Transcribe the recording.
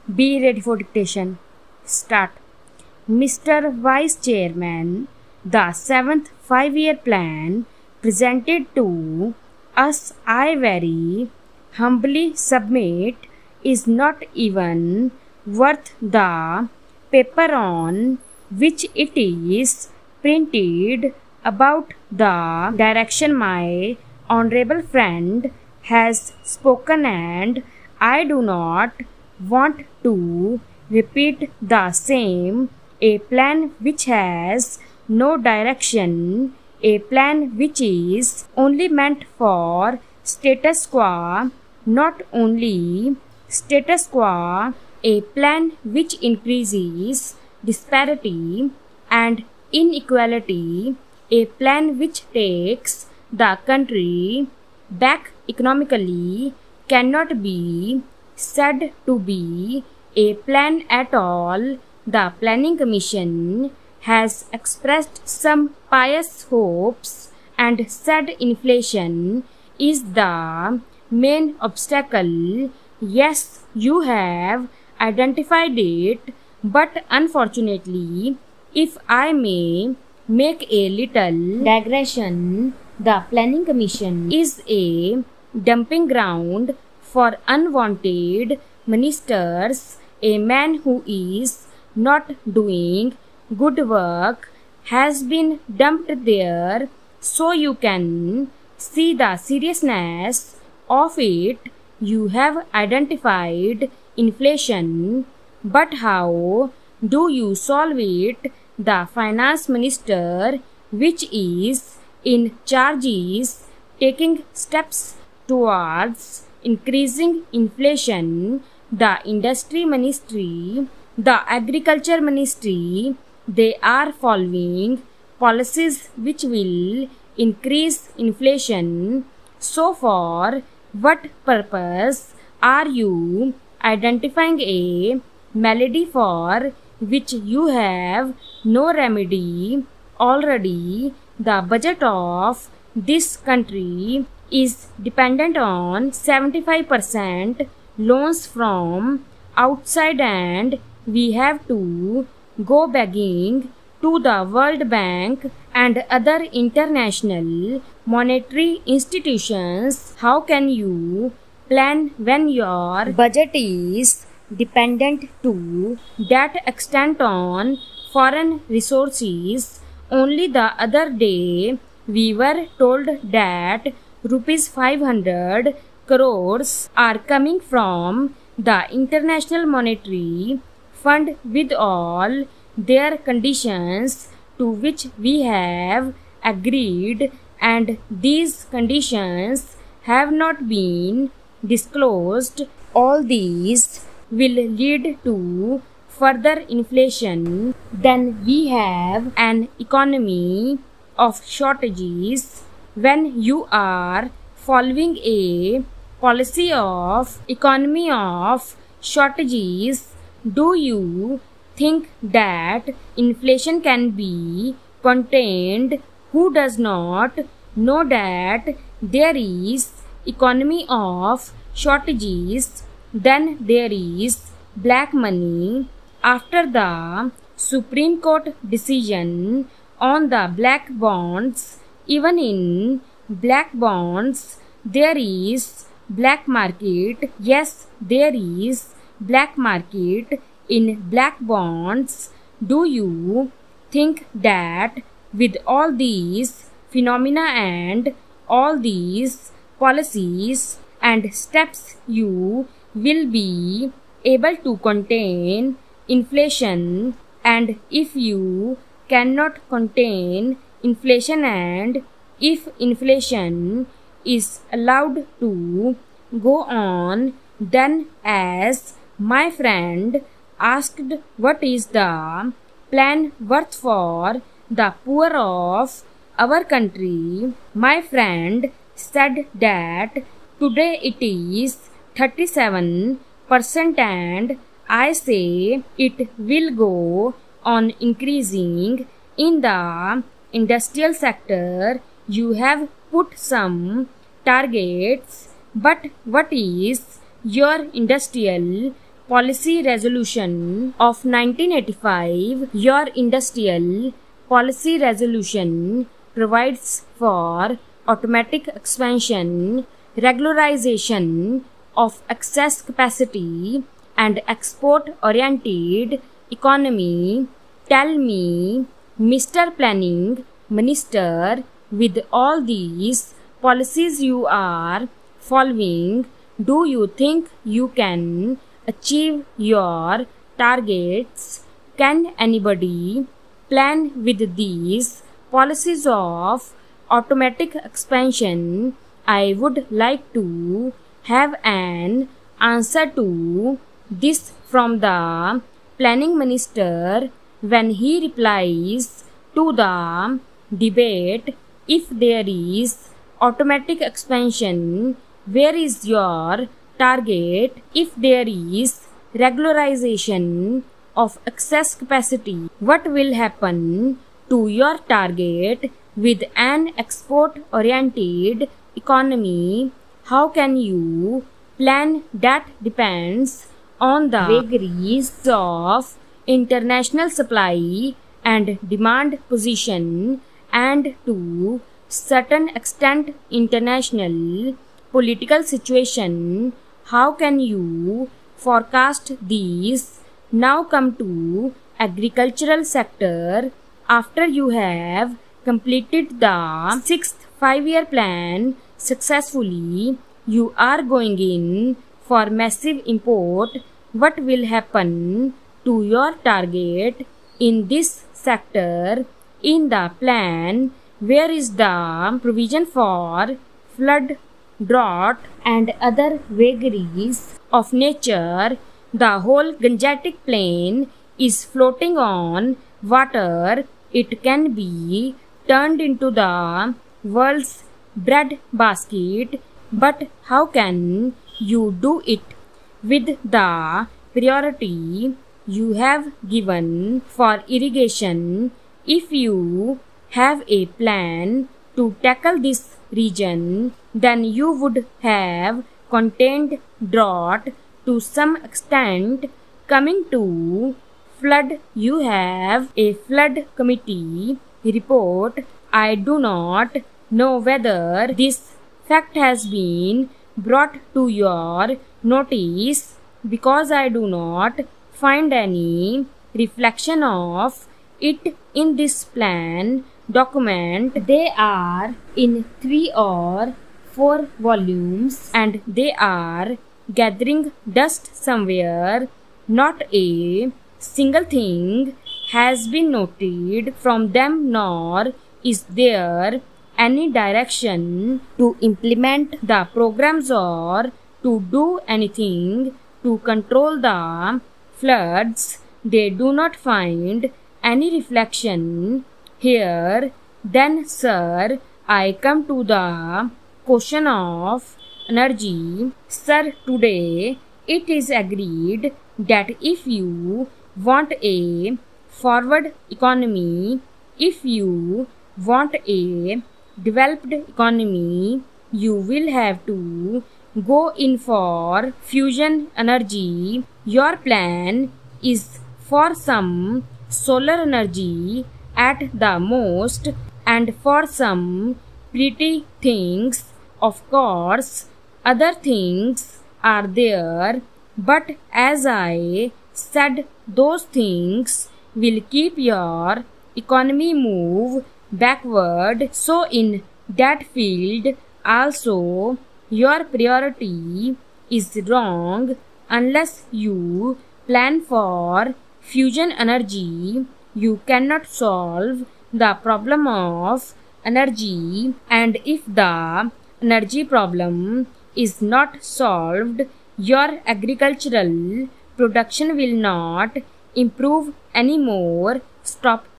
Be ready for dictation. Start. Mr. Vice Chairman, the 7th 5-year plan presented to us, I very humbly submit, is not even worth the paper on which it is printed. About the direction my honorable friend has spoken, and I do not want to repeat the same. A plan which has no direction, a plan which is only meant for status quo, not only status quo, a plan which increases disparity and inequality, a plan which takes the country back economically, cannot be said to be a plan at all. The Planning Commission has expressed some pious hopes and said inflation is the main obstacle. Yes, you have identified it, but unfortunately, if I may make a little digression, the Planning Commission is a dumping ground for unwanted ministers. A man who is not doing good work has been dumped there, so you can see the seriousness of it. You have identified inflation, but how do you solve it? The finance minister, which is in charge, is taking steps towards increasing inflation. The industry ministry, the agriculture ministry, they are following policies which will increase inflation. So for what purpose are you identifying a malady for which you have no remedy? Already the budget of this country is dependent on 75% loans from outside, and we have to go begging to the World Bank and other international monetary institutions. How can you plan when your budget is dependent to that extent on foreign resources? Only the other day we were told that rupees 500 crores are coming from the International Monetary Fund with all their conditions to which we have agreed, and these conditions have not been disclosed. All these will lead to further inflation. Then we have an economy of shortages. When you are following a policy of economy of shortages, do you think that inflation can be contained? Who does not know that there is economy of shortages? Then there is black money. After the Supreme Court decision on the black bonds, even in black bonds there is black market. Yes, there is black market in black bonds. Do you think that with all these phenomena and all these policies and steps you will be able to contain inflation? And if you cannot contain inflation, and if inflation is allowed to go on, then, as my friend asked, what is the plan worth for the poor of our country? My friend said that today it is 37%, and I say it will go on increasing. In the industrial sector, you have put some targets, but what is your industrial Policy Resolution of 1985, your Industrial Policy Resolution provides for automatic expansion, regularization of excess capacity, and export-oriented economy. Tell me, Mr. Planning Minister, with all these policies you are following, do you think you can achieve your targets? Can anybody plan with these policies of automatic expansion? I would like to have an answer to this from the planning minister when he replies to the debate. If there is automatic expansion, where is your target? If there is regularization of excess capacity, what will happen to your target with an export-oriented economy? How can you plan? That depends on the vagaries of international supply and demand position, and to certain extent international political situation. How can you forecast these? Now come to agricultural sector. After you have completed the 6th 5-year plan successfully, you are going in for massive import. What will happen to your target in this sector? In the plan, where is the provision for flood, drought, and other vagaries of nature? The whole Gangetic Plain is floating on water. It can be turned into the world's bread basket, but how can you do it with the priority you have given for irrigation? If you have a plan to tackle this region, then you would have contained drought to some extent. Coming to flood, you have a flood committee report. I do not know whether this fact has been brought to your notice, because I do not find any reflection of it in this plan document. They are in 3 or 4 volumes, and they are gathering dust somewhere. Not a single thing has been noted from them, nor is there any direction to implement the programs or to do anything to control the floods. They do not find any reflection here. Then, sir, I come to the question of energy. Sir, today it is agreed that if you want a forward economy, if you want a developed economy, you will have to go in for fusion energy. Your plan is for some solar energy at the most, and for some pretty things. Of course, other things are there, but as I said, those things will keep your economy move backward. So in that field also your priority is wrong. Unless you plan for fusion energy, you cannot solve the problem of energy, and if the energy problem is not solved, your agricultural production will not improve anymore. Stop.